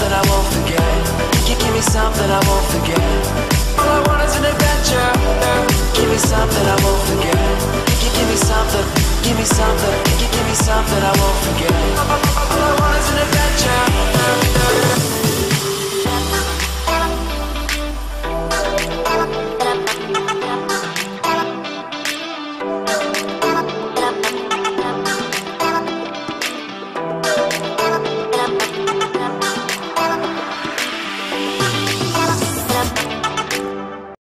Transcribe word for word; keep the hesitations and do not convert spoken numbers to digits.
something I won't forget. Give, give me something I won't forget. All I want is an adventure. Give me something I won't forget. Give, give me something, give me something, give, give me something I won't forget. All I want is an adventure.